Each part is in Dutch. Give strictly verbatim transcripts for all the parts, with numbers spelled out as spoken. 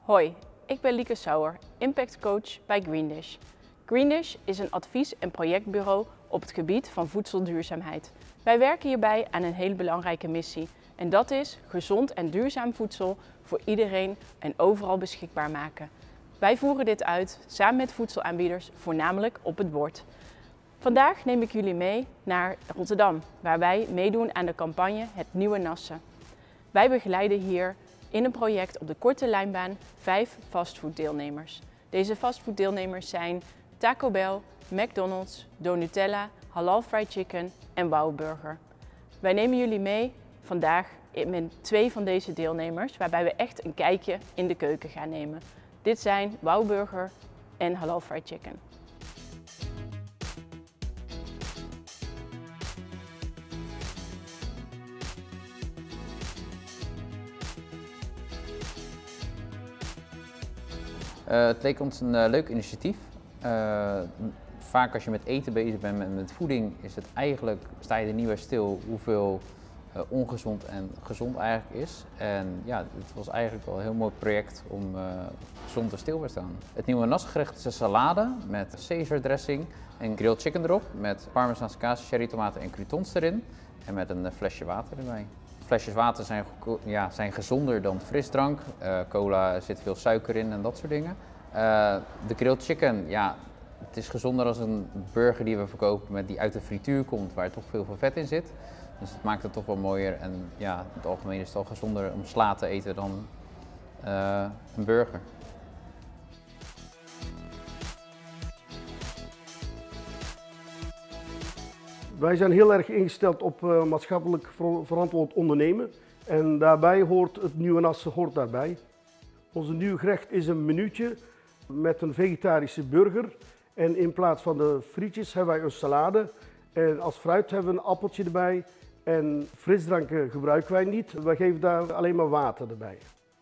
Hoi, ik ben Lieke Sauer, Impact Coach bij Greendish. Greendish is een advies- en projectbureau op het gebied van voedselduurzaamheid. Wij werken hierbij aan een hele belangrijke missie en dat is gezond en duurzaam voedsel voor iedereen en overal beschikbaar maken. Wij voeren dit uit samen met voedselaanbieders, voornamelijk op het bord. Vandaag neem ik jullie mee naar Rotterdam, waar wij meedoen aan de campagne Het Nieuwe Nassen. Wij begeleiden hier in een project op de korte lijnbaan vijf fastfooddeelnemers. Deze fastfooddeelnemers zijn Taco Bell, McDonald's, Donutella, Halal Fried Chicken en Wow Burger. Wij nemen jullie mee vandaag met twee van deze deelnemers, waarbij we echt een kijkje in de keuken gaan nemen. Dit zijn Wow Burger en Halal Fried Chicken. Uh, het leek ons een uh, leuk initiatief. Uh, vaak als je met eten bezig bent, met, met voeding, is het eigenlijk, sta je er niet bij stil hoeveel uh, ongezond en gezond eigenlijk is. En ja, het was eigenlijk wel een heel mooi project om uh, gezond er stil bij te staan. Het nieuwe nassengerecht is een salade met Caesar dressing en grilled chicken erop, met Parmezaanse kaas, cherry tomaten en croutons erin en met een uh, flesje water erbij. Flesjes water zijn, ja, zijn gezonder dan frisdrank. Uh, cola zit veel suiker in en dat soort dingen. Uh, de grilled chicken, ja, het is gezonder als een burger die we verkopen met die uit de frituur komt, waar toch veel veel vet in zit. Dus dat maakt het toch wel mooier. En ja, in het algemeen is het al gezonder om sla te eten dan uh, een burger. Wij zijn heel erg ingesteld op uh, maatschappelijk ver verantwoord ondernemen en daarbij hoort het Nieuwe Nassen hoort daarbij. Onze nieuwe gerecht is een menuutje met een vegetarische burger en in plaats van de frietjes hebben wij een salade en als fruit hebben we een appeltje erbij en frisdranken gebruiken wij niet, wij geven daar alleen maar water erbij.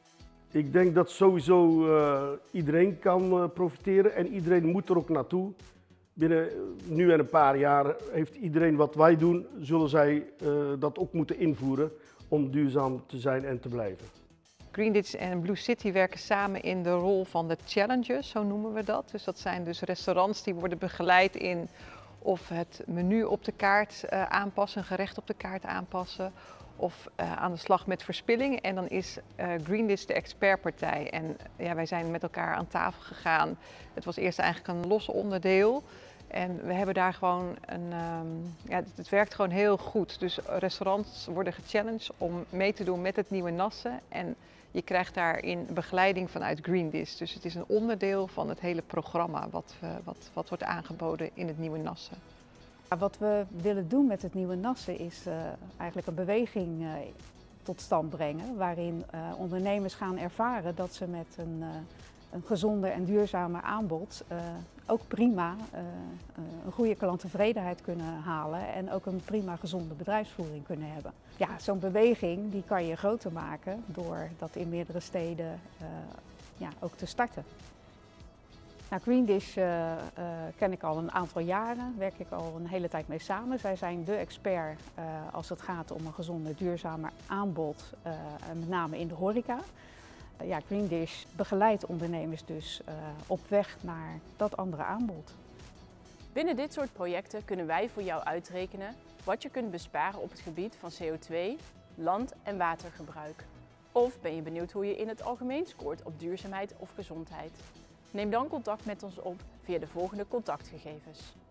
Ik denk dat sowieso uh, iedereen kan uh, profiteren en iedereen moet er ook naartoe. Binnen nu en een paar jaar heeft iedereen wat wij doen, zullen zij uh, dat ook moeten invoeren om duurzaam te zijn en te blijven. Greendish en Blue City werken samen in de rol van de challengers, zo noemen we dat. Dus dat zijn dus restaurants die worden begeleid in of het menu op de kaart uh, aanpassen, een gerecht op de kaart aanpassen, of uh, aan de slag met verspilling. En dan is uh, Greendish de expertpartij. En ja, wij zijn met elkaar aan tafel gegaan. Het was eerst eigenlijk een los onderdeel. En we hebben daar gewoon een, um, ja, het, het werkt gewoon heel goed. Dus restaurants worden gechallenged om mee te doen met het Nieuwe Nassen. En je krijgt daarin begeleiding vanuit Greendish. Dus het is een onderdeel van het hele programma wat, we, wat, wat wordt aangeboden in het Nieuwe Nassen. Wat we willen doen met het Nieuwe Nassen is uh, eigenlijk een beweging uh, tot stand brengen. Waarin uh, ondernemers gaan ervaren dat ze met een, uh, een gezonder en duurzamer aanbod uh, ook prima uh, uh, een goede klanttevredenheid kunnen halen en ook een prima gezonde bedrijfsvoering kunnen hebben. Ja, zo'n beweging die kan je groter maken door dat in meerdere steden uh, ja, ook te starten. Nou, Greendish uh, uh, ken ik al een aantal jaren, werk ik al een hele tijd mee samen. Zij zijn de expert uh, als het gaat om een gezonder, duurzamer aanbod, uh, met name in de horeca. Uh, ja, Greendish begeleidt ondernemers dus uh, op weg naar dat andere aanbod. Binnen dit soort projecten kunnen wij voor jou uitrekenen wat je kunt besparen op het gebied van C O twee, land- en watergebruik. Of ben je benieuwd hoe je in het algemeen scoort op duurzaamheid of gezondheid? Neem dan contact met ons op via de volgende contactgegevens.